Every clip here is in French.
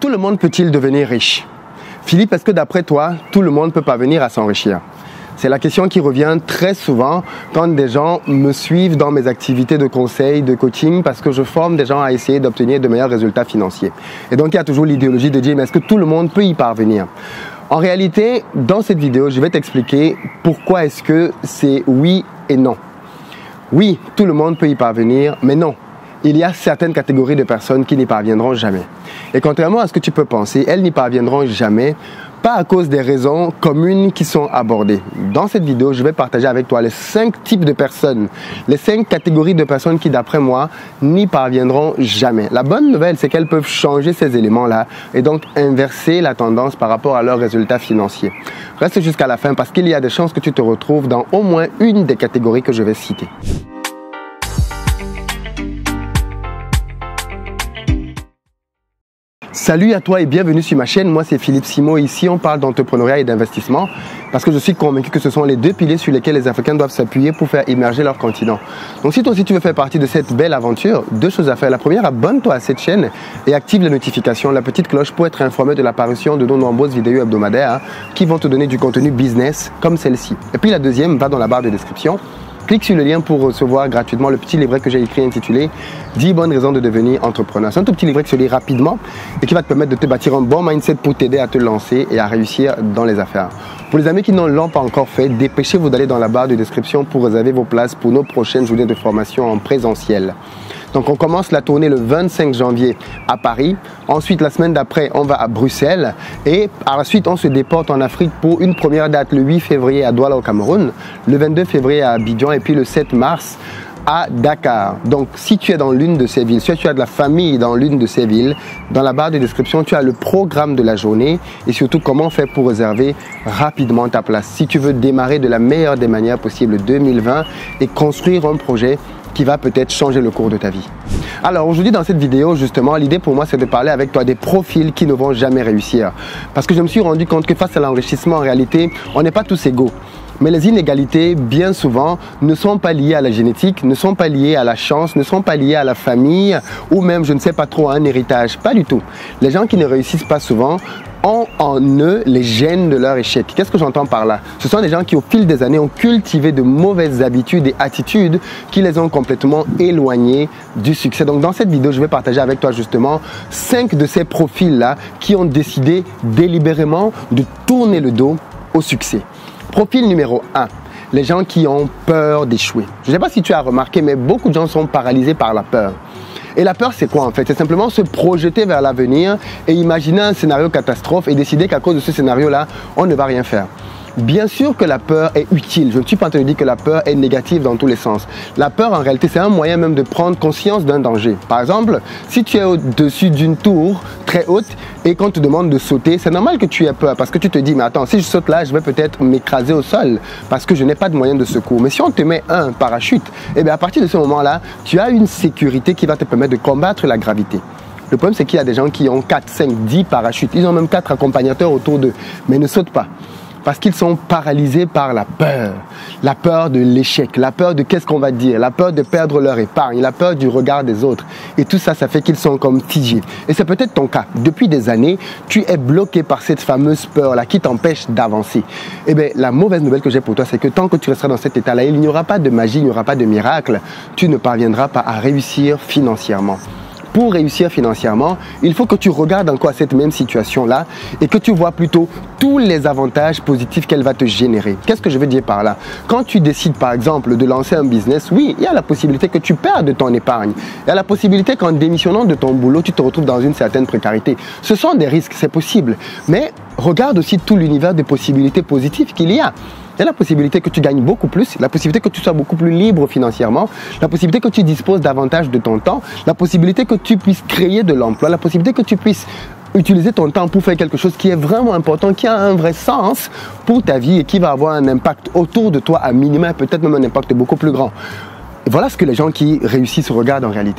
Tout le monde peut-il devenir riche? Philippe, est-ce que d'après toi, tout le monde peut parvenir à s'enrichir? C'est la question qui revient très souvent quand des gens me suivent dans mes activités de conseil, de coaching, parce que je forme des gens à essayer d'obtenir de meilleurs résultats financiers. Et donc, il y a toujours l'idéologie de dire, mais est-ce que tout le monde peut y parvenir? En réalité, dans cette vidéo, je vais t'expliquer pourquoi est-ce que c'est oui et non. Oui, tout le monde peut y parvenir, mais non. Il y a certaines catégories de personnes qui n'y parviendront jamais. Et contrairement à ce que tu peux penser, elles n'y parviendront jamais, pas à cause des raisons communes qui sont abordées. Dans cette vidéo, je vais partager avec toi les 5 types de personnes, les 5 catégories de personnes qui, d'après moi, n'y parviendront jamais. La bonne nouvelle, c'est qu'elles peuvent changer ces éléments-là et donc inverser la tendance par rapport à leurs résultats financiers. Reste jusqu'à la fin parce qu'il y a des chances que tu te retrouves dans au moins une des catégories que je vais citer. Salut à toi et bienvenue sur ma chaîne. Moi, c'est Philippe Simo. Ici, on parle d'entrepreneuriat et d'investissement parce que je suis convaincu que ce sont les 2 piliers sur lesquels les Africains doivent s'appuyer pour faire émerger leur continent. Donc, si toi aussi tu veux faire partie de cette belle aventure, 2 choses à faire. La première, abonne-toi à cette chaîne et active les notifications, la petite cloche pour être informé de l'apparition de nos nombreuses vidéos hebdomadaires qui vont te donner du contenu business comme celle-ci. Et puis, la deuxième, va dans la barre de description. Clique sur le lien pour recevoir gratuitement le petit livret que j'ai écrit intitulé 10 bonnes raisons de devenir entrepreneur. C'est un tout petit livret que je lis rapidement et qui va te permettre de te bâtir un bon mindset pour t'aider à te lancer et à réussir dans les affaires. Pour les amis qui ne l'ont pas encore fait, dépêchez-vous d'aller dans la barre de description pour réserver vos places pour nos prochaines journées de formation en présentiel. Donc on commence la tournée le 25 janvier à Paris. Ensuite, la semaine d'après, on va à Bruxelles. Et par la suite, on se déporte en Afrique pour une première date le 8 février à Douala au Cameroun, le 22 février à Abidjan et puis le 7 mars à Dakar. Donc si tu es dans l'une de ces villes, si tu as de la famille dans l'une de ces villes, dans la barre de description, tu as le programme de la journée et surtout comment faire pour réserver rapidement ta place. Si tu veux démarrer de la meilleure des manières possibles 2020 et construire un projet qui va peut-être changer le cours de ta vie. Alors aujourd'hui dans cette vidéo justement, l'idée pour moi c'est de parler avec toi des profils qui ne vont jamais réussir. Parce que je me suis rendu compte que face à l'enrichissement en réalité, on n'est pas tous égaux. Mais les inégalités, bien souvent, ne sont pas liées à la génétique, ne sont pas liées à la chance, ne sont pas liées à la famille ou même, je ne sais pas trop, à un héritage. Pas du tout. Les gens qui ne réussissent pas souvent ont en eux les gènes de leur échec. Qu'est-ce que j'entends par là? Ce sont des gens qui, au fil des années, ont cultivé de mauvaises habitudes et attitudes qui les ont complètement éloignés du succès. Donc, dans cette vidéo, je vais partager avec toi justement 5 de ces profils-là qui ont décidé délibérément de tourner le dos au succès. Profil numéro 1, les gens qui ont peur d'échouer. Je ne sais pas si tu as remarqué, mais beaucoup de gens sont paralysés par la peur. Et la peur, c'est quoi en fait? C'est simplement se projeter vers l'avenir et imaginer un scénario catastrophe et décider qu'à cause de ce scénario-là, on ne va rien faire. Bien sûr que la peur est utile. Je ne suis pas en train de dire que la peur est négative dans tous les sens. La peur, en réalité, c'est un moyen même de prendre conscience d'un danger. Par exemple, si tu es au-dessus d'une tour très haute et qu'on te demande de sauter, c'est normal que tu aies peur parce que tu te dis, mais attends, si je saute là, je vais peut-être m'écraser au sol parce que je n'ai pas de moyen de secours. Mais si on te met un parachute, eh bien à partir de ce moment-là, tu as une sécurité qui va te permettre de combattre la gravité. Le problème, c'est qu'il y a des gens qui ont 4, 5, 10 parachutes. Ils ont même 4 accompagnateurs autour d'eux, mais ne sautent pas. Parce qu'ils sont paralysés par la peur de l'échec, la peur de qu'est-ce qu'on va dire, la peur de perdre leur épargne, la peur du regard des autres. Et tout ça, ça fait qu'ils sont comme figés. Et c'est peut-être ton cas. Depuis des années, tu es bloqué par cette fameuse peur-là qui t'empêche d'avancer. Eh bien, la mauvaise nouvelle que j'ai pour toi, c'est que tant que tu resteras dans cet état-là, il n'y aura pas de magie, il n'y aura pas de miracle. Tu ne parviendras pas à réussir financièrement. Pour réussir financièrement, il faut que tu regardes encore cette même situation-là et que tu vois plutôt tous les avantages positifs qu'elle va te générer. Qu'est-ce que je veux dire par là? Quand tu décides par exemple de lancer un business, oui, il y a la possibilité que tu perdes ton épargne. Il y a la possibilité qu'en démissionnant de ton boulot, tu te retrouves dans une certaine précarité. Ce sont des risques, c'est possible. Mais regarde aussi tout l'univers de possibilités positives qu'il y a. Il y a la possibilité que tu gagnes beaucoup plus, la possibilité que tu sois beaucoup plus libre financièrement, la possibilité que tu disposes davantage de ton temps, la possibilité que tu puisses créer de l'emploi, la possibilité que tu puisses utiliser ton temps pour faire quelque chose qui est vraiment important, qui a un vrai sens pour ta vie et qui va avoir un impact autour de toi à minima, peut-être même un impact beaucoup plus grand. Et voilà ce que les gens qui réussissent regardent en réalité.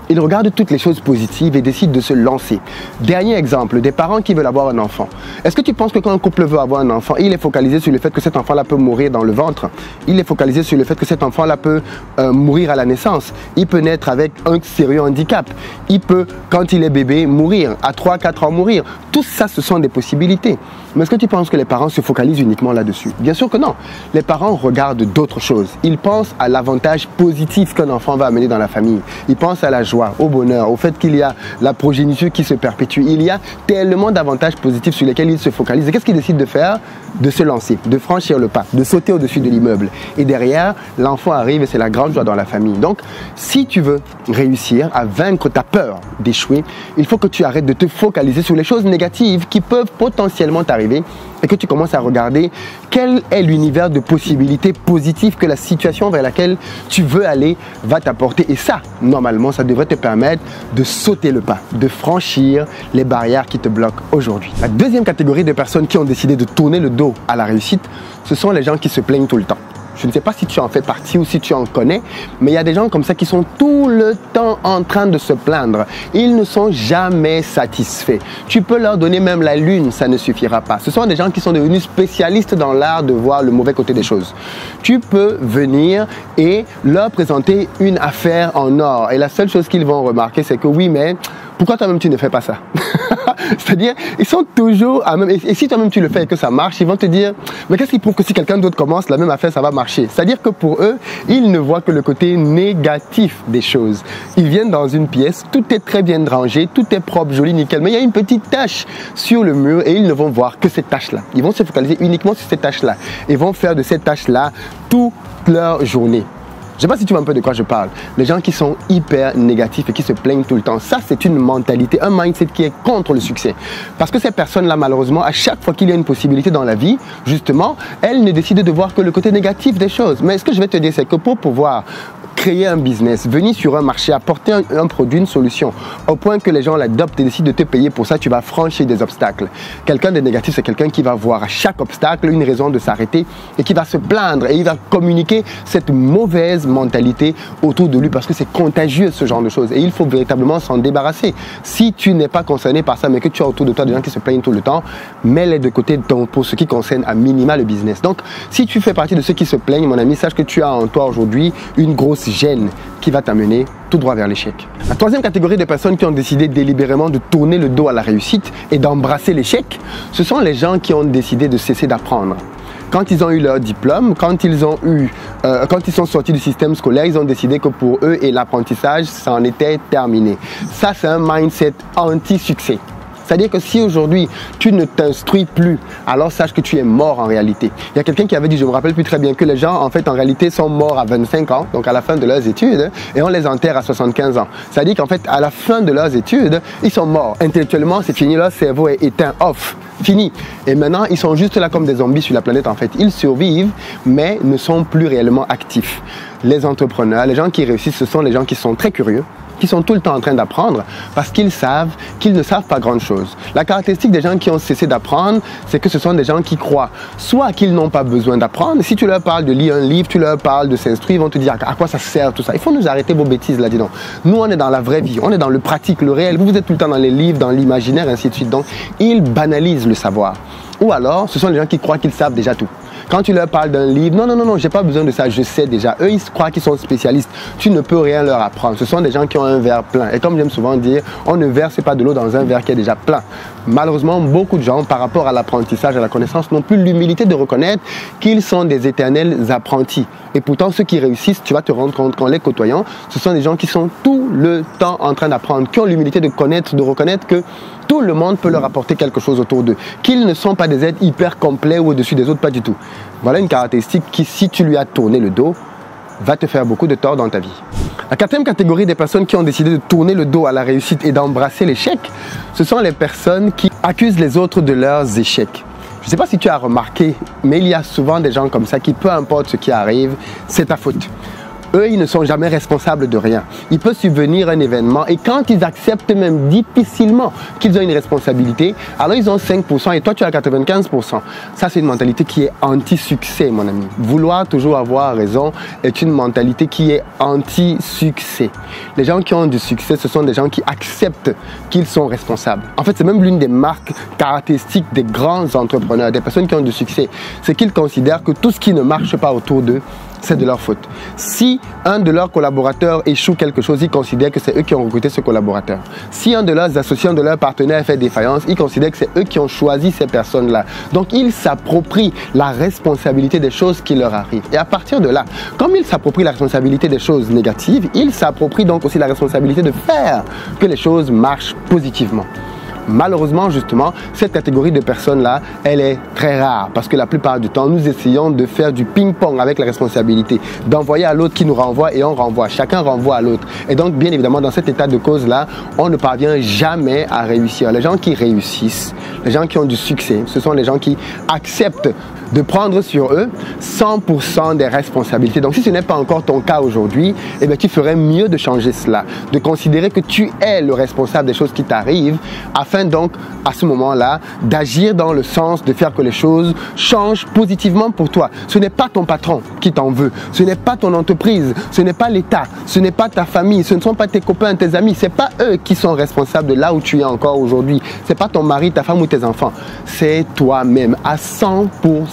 Ils regardent toutes les choses positives et décident de se lancer. Dernier exemple, des parents qui veulent avoir un enfant. Est-ce que tu penses que quand un couple veut avoir un enfant, il est focalisé sur le fait que cet enfant-là peut mourir dans le ventre? Il est focalisé sur le fait que cet enfant-là peut mourir à la naissance. Il peut naître avec un sérieux handicap. Il peut, quand il est bébé, mourir. À 3-4 ans, mourir. Tout ça, ce sont des possibilités. Mais est-ce que tu penses que les parents se focalisent uniquement là-dessus? Bien sûr que non. Les parents regardent d'autres choses. Ils pensent à l'avantage positif qu'un enfant va amener dans la famille. Ils pensent à la joie, au bonheur, au fait qu'il y a la progéniture qui se perpétue. Il y a tellement d'avantages positifs sur lesquels ils se focalisent. Et qu'est-ce qu'ils décident de faire? De se lancer, de franchir le pas, de sauter au-dessus de l'immeuble. Et derrière, l'enfant arrive et c'est la grande joie dans la famille. Donc, si tu veux réussir à vaincre ta peur d'échouer, il faut que tu arrêtes de te focaliser sur les choses négatives qui peuvent potentiellement t'arriver et que tu commences à regarder quel est l'univers de possibilités positives que la situation vers laquelle tu veux aller va t'apporter. Et ça, normalement, ça devrait te permettre de sauter le pas, de franchir les barrières qui te bloquent aujourd'hui. La deuxième catégorie de personnes qui ont décidé de tourner le dos à la réussite, ce sont les gens qui se plaignent tout le temps. Je ne sais pas si tu en fais partie ou si tu en connais, mais il y a des gens comme ça qui sont tout le temps en train de se plaindre. Ils ne sont jamais satisfaits. Tu peux leur donner même la lune, ça ne suffira pas. Ce sont des gens qui sont devenus spécialistes dans l'art de voir le mauvais côté des choses. Tu peux venir et leur présenter une affaire en or. Et la seule chose qu'ils vont remarquer, c'est que oui, mais pourquoi toi-même tu ne fais pas ça? C'est-à-dire, ils sont toujours à même. Et si toi-même tu le fais et que ça marche, ils vont te dire, mais qu'est-ce qui prouve que si quelqu'un d'autre commence la même affaire, ça va marcher? C'est-à-dire que pour eux, ils ne voient que le côté négatif des choses. Ils viennent dans une pièce, tout est très bien rangé, tout est propre, joli, nickel, mais il y a une petite tache sur le mur et ils ne vont voir que cette tache-là. Ils vont se focaliser uniquement sur cette tache-là. Ils vont faire de cette tache-là toute leur journée. Je ne sais pas si tu vois un peu de quoi je parle. Les gens qui sont hyper négatifs et qui se plaignent tout le temps, ça c'est une mentalité, un mindset qui est contre le succès. Parce que ces personnes-là, malheureusement, à chaque fois qu'il y a une possibilité dans la vie, justement, elles ne décident de voir que le côté négatif des choses. Mais ce que je vais te dire, c'est que pour pouvoir créer un business, venir sur un marché, apporter un produit, une solution, au point que les gens l'adoptent et décident de te payer pour ça, tu vas franchir des obstacles. Quelqu'un de négatif, c'est quelqu'un qui va voir à chaque obstacle une raison de s'arrêter et qui va se plaindre et il va communiquer cette mauvaise mentalité autour de lui parce que c'est contagieux ce genre de choses et il faut véritablement s'en débarrasser. Si tu n'es pas concerné par ça mais que tu as autour de toi des gens qui se plaignent tout le temps, mets-les de côté pour ce qui concerne à minima le business. Donc, si tu fais partie de ceux qui se plaignent, mon ami, sache que tu as en toi aujourd'hui une grosse gêne qui va t'amener tout droit vers l'échec. La troisième catégorie de personnes qui ont décidé délibérément de tourner le dos à la réussite et d'embrasser l'échec, ce sont les gens qui ont décidé de cesser d'apprendre. Quand ils ont eu leur diplôme, quand ils sont sortis du système scolaire, ils ont décidé que pour eux et l'apprentissage, ça en était terminé. Ça, c'est un mindset anti-succès. C'est-à-dire que si aujourd'hui, tu ne t'instruis plus, alors sache que tu es mort en réalité. Il y a quelqu'un qui avait dit, je me rappelle plus très bien, que les gens, en fait, en réalité, sont morts à 25 ans, donc à la fin de leurs études, et on les enterre à 75 ans. C'est-à-dire qu'en fait, à la fin de leurs études, ils sont morts. Intellectuellement, c'est fini, leur cerveau est éteint, off, fini. Et maintenant, ils sont juste là comme des zombies sur la planète, en fait. Ils survivent, mais ne sont plus réellement actifs. Les entrepreneurs, les gens qui réussissent, ce sont les gens qui sont très curieux, qui sont tout le temps en train d'apprendre parce qu'ils savent qu'ils ne savent pas grand-chose. La caractéristique des gens qui ont cessé d'apprendre, c'est que ce sont des gens qui croient soit qu'ils n'ont pas besoin d'apprendre. Si tu leur parles de lire un livre, tu leur parles de s'instruire, ils vont te dire à quoi ça sert tout ça. Il faut nous arrêter vos bêtises là, dis donc. Nous, on est dans la vraie vie, on est dans le pratique, le réel. Vous êtes tout le temps dans les livres, dans l'imaginaire, ainsi de suite. Donc, ils banalisent le savoir. Ou alors, ce sont les gens qui croient qu'ils savent déjà tout. Quand tu leur parles d'un livre, non, j'ai pas besoin de ça, je sais déjà. Eux, ils croient qu'ils sont spécialistes. Tu ne peux rien leur apprendre. Ce sont des gens qui ont un verre plein. Et comme j'aime souvent dire, on ne verse pas de l'eau dans un verre qui est déjà plein. Malheureusement, beaucoup de gens, par rapport à l'apprentissage, à la connaissance, n'ont plus l'humilité de reconnaître qu'ils sont des éternels apprentis. Et pourtant, ceux qui réussissent, tu vas te rendre compte qu'en les côtoyant, ce sont des gens qui sont tout le temps en train d'apprendre, qui ont l'humilité de connaître, de reconnaître que tout le monde peut leur apporter quelque chose autour d'eux, qu'ils ne sont pas des êtres hyper complets ou au-dessus des autres, pas du tout. Voilà une caractéristique qui, si tu lui as tourné le dos, va te faire beaucoup de tort dans ta vie. La quatrième catégorie des personnes qui ont décidé de tourner le dos à la réussite et d'embrasser l'échec, ce sont les personnes qui accusent les autres de leurs échecs. Je ne sais pas si tu as remarqué, mais il y a souvent des gens comme ça qui, peu importe ce qui arrive, c'est ta faute. eux, ils ne sont jamais responsables de rien. Il peut subvenir un événement et quand ils acceptent même difficilement qu'ils ont une responsabilité, alors ils ont 5% et toi, tu as 95%. Ça, c'est une mentalité qui est anti-succès, mon ami. Vouloir toujours avoir raison est une mentalité qui est anti-succès. Les gens qui ont du succès, ce sont des gens qui acceptent qu'ils sont responsables. En fait, c'est même l'une des marques caractéristiques des grands entrepreneurs, des personnes qui ont du succès. C'est qu'ils considèrent que tout ce qui ne marche pas autour d'eux, c'est de leur faute. Si un de leurs collaborateurs échoue quelque chose, ils considèrent que c'est eux qui ont recruté ce collaborateur. Si un de leurs associés, un de leurs partenaires fait défaillance, ils considèrent que c'est eux qui ont choisi ces personnes-là. Donc, ils s'approprient la responsabilité des choses qui leur arrivent. Et à partir de là, comme ils s'approprient la responsabilité des choses négatives, ils s'approprient donc aussi la responsabilité de faire que les choses marchent positivement. Malheureusement, justement, cette catégorie de personnes-là, elle est très rare parce que la plupart du temps, nous essayons de faire du ping-pong avec la responsabilité, d'envoyer à l'autre qui nous renvoie et on renvoie. Chacun renvoie à l'autre. Et donc, bien évidemment, dans cet état de cause-là, on ne parvient jamais à réussir. Les gens qui réussissent, les gens qui ont du succès, ce sont les gens qui acceptent de prendre sur eux 100% des responsabilités. Donc, si ce n'est pas encore ton cas aujourd'hui, eh bien, tu ferais mieux de changer cela, de considérer que tu es le responsable des choses qui t'arrivent, afin donc, à ce moment-là, d'agir dans le sens de faire que les choses changent positivement pour toi. Ce n'est pas ton patron qui t'en veut, ce n'est pas ton entreprise, ce n'est pas l'État, ce n'est pas ta famille, ce ne sont pas tes copains, tes amis, ce n'est pas eux qui sont responsables de là où tu es encore aujourd'hui. Ce n'est pas ton mari, ta femme ou tes enfants, c'est toi-même à 100%.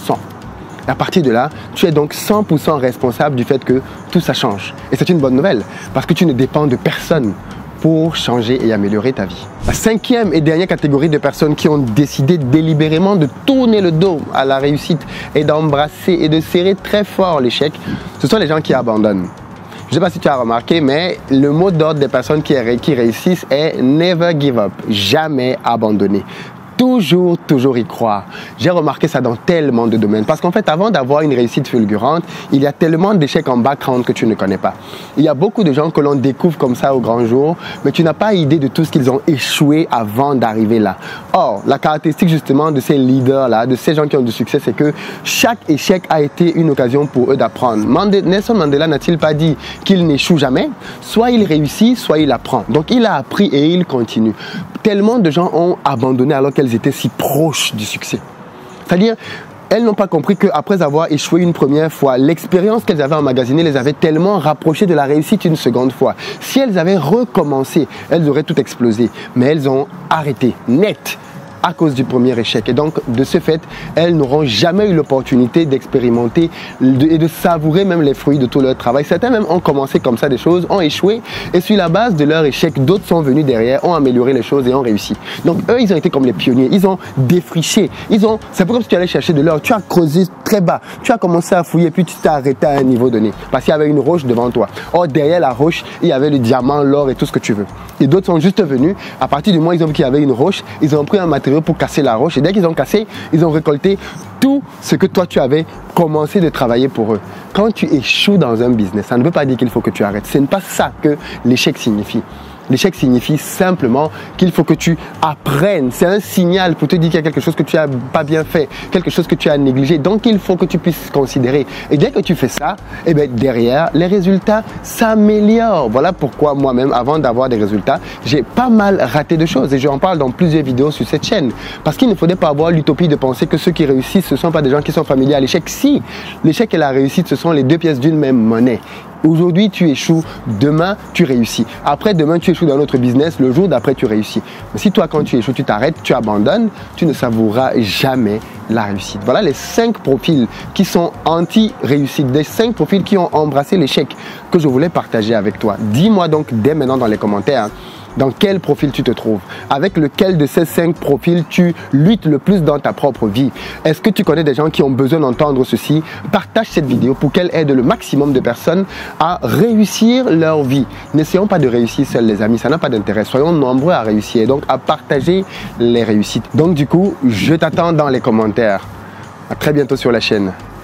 À partir de là, tu es donc 100% responsable du fait que tout ça change. Et c'est une bonne nouvelle, parce que tu ne dépends de personne pour changer et améliorer ta vie. La cinquième et dernière catégorie de personnes qui ont décidé délibérément de tourner le dos à la réussite et d'embrasser et de serrer très fort l'échec, ce sont les gens qui abandonnent. Je ne sais pas si tu as remarqué, mais le mot d'ordre des personnes qui réussissent est « never give up », jamais abandonner. Toujours y croire. J'ai remarqué ça dans tellement de domaines. Parce qu'en fait, avant d'avoir une réussite fulgurante, il y a tellement d'échecs en background que tu ne connais pas. Il y a beaucoup de gens que l'on découvre comme ça au grand jour, mais tu n'as pas idée de tout ce qu'ils ont échoué avant d'arriver là. Or, la caractéristique justement de ces leaders-là, de ces gens qui ont du succès, c'est que chaque échec a été une occasion pour eux d'apprendre. Nelson Mandela n'a-t-il pas dit qu'il n'échoue jamais? Soit il réussit, soit il apprend. Donc, il a appris et il continue. Tellement de gens ont abandonné alors qu'elles étaient si proches du succès. C'est-à-dire, elles n'ont pas compris qu'après avoir échoué une première fois, l'expérience qu'elles avaient emmagasinée les avait tellement rapprochées de la réussite une seconde fois. Si elles avaient recommencé, elles auraient tout explosé. Mais elles ont arrêté, net, à cause du premier échec. Et donc, de ce fait, elles n'auront jamais eu l'opportunité d'expérimenter et de savourer même les fruits de tout leur travail. Certains même ont commencé comme ça des choses, ont échoué, et sur la base de leur échec, d'autres sont venus derrière, ont amélioré les choses et ont réussi. Donc, eux, ils ont été comme les pionniers. Ils ont défriché. C'est pas comme si tu allais chercher de l'or. Tu as creusé très bas. Tu as commencé à fouiller, puis tu t'es arrêté à un niveau donné. Parce qu'il y avait une roche devant toi. Or, derrière la roche, il y avait le diamant, l'or et tout ce que tu veux. Et d'autres sont juste venus. À partir du moment où ils ont vu qu'il y avait une roche, ils ont pris un matériau pour casser la roche, et dès qu'ils ont cassé, ils ont récolté tout ce que toi tu avais commencé de travailler pour eux. Quand tu échoues dans un business, ça ne veut pas dire qu'il faut que tu arrêtes. Ce n'est pas ça que l'échec signifie. L'échec signifie simplement qu'il faut que tu apprennes. C'est un signal pour te dire qu'il y a quelque chose que tu n'as pas bien fait, quelque chose que tu as négligé. Donc, il faut que tu puisses considérer. Et dès que tu fais ça, eh bien, derrière, les résultats s'améliorent. Voilà pourquoi moi-même, avant d'avoir des résultats, j'ai pas mal raté de choses. Et j'en parle dans plusieurs vidéos sur cette chaîne. Parce qu'il ne faudrait pas avoir l'utopie de penser que ceux qui réussissent, ce ne sont pas des gens qui sont familiers à l'échec. Si, l'échec et la réussite, ce sont les deux pièces d'une même monnaie. Aujourd'hui, tu échoues. Demain, tu réussis. Après, demain, tu échoues dans notre business. Le jour d'après, tu réussis. Mais si toi, quand tu échoues, tu t'arrêtes, tu abandonnes, tu ne savoureras jamais la réussite. Voilà les 5 profils qui sont anti-réussite. Des 5 profils qui ont embrassé l'échec que je voulais partager avec toi. Dis-moi donc dès maintenant dans les commentaires dans quel profil tu te trouves, avec lequel de ces 5 profils tu luttes le plus dans ta propre vie. Est-ce que tu connais des gens qui ont besoin d'entendre ceci? Partage cette vidéo pour qu'elle aide le maximum de personnes à réussir leur vie. N'essayons pas de réussir seuls les amis, ça n'a pas d'intérêt. Soyons nombreux à réussir, donc à partager les réussites. Donc du coup, je t'attends dans les commentaires. À très bientôt sur la chaîne.